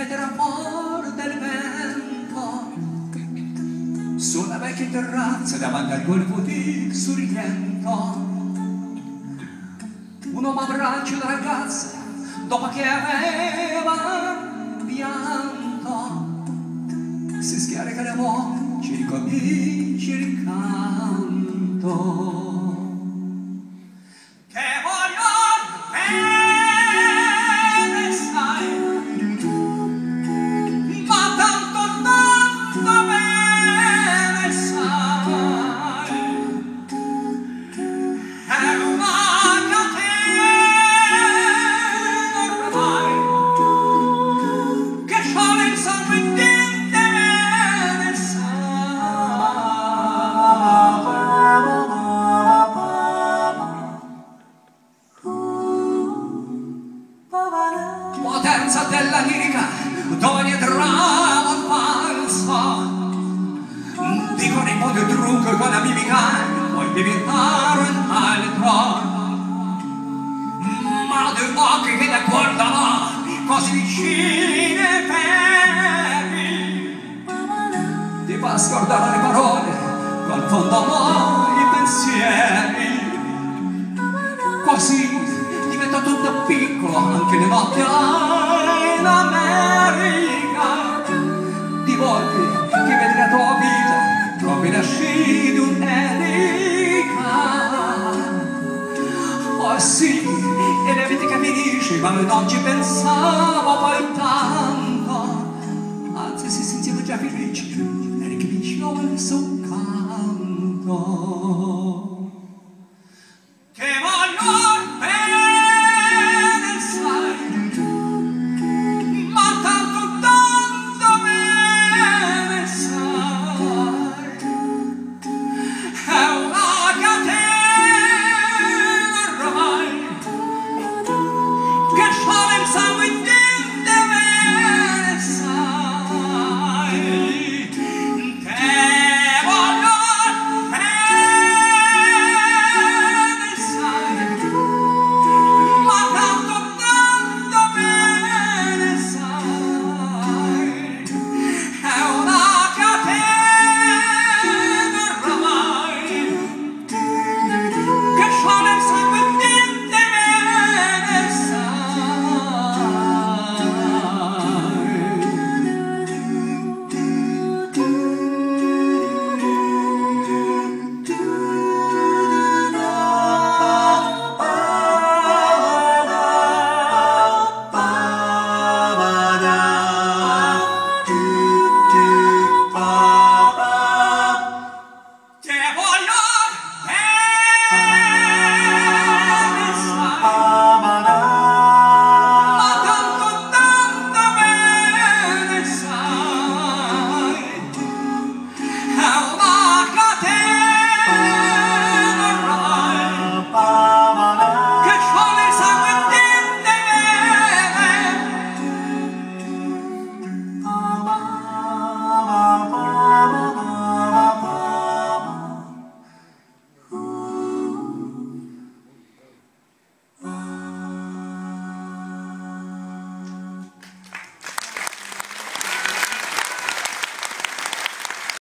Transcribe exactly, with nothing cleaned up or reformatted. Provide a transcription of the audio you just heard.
ed era forte il vento sulla vecchia terrazza davanti al golfo di Sorrento. Un uomo abbraccia una ragazza dopo che aveva pianto, si scarica le voci, ricomincia il canto. Potenza della lirica, dove trama falsa, dicono in modo trucco e con la mimica puoi diventare un altro, ma due occhi che ti guardano così vicine fermi, ti fa scordare le parole, confondono i pensieri, così diventa tutto piccolo, anche le notti in America. Ti volti che vedi la tua vita come la sci di un'elica. Oh sì, e la vita che finisce, ma noi non ci pensavo poi tanto. Anzi, si sentiva già felice, e ricominciò il suo canto.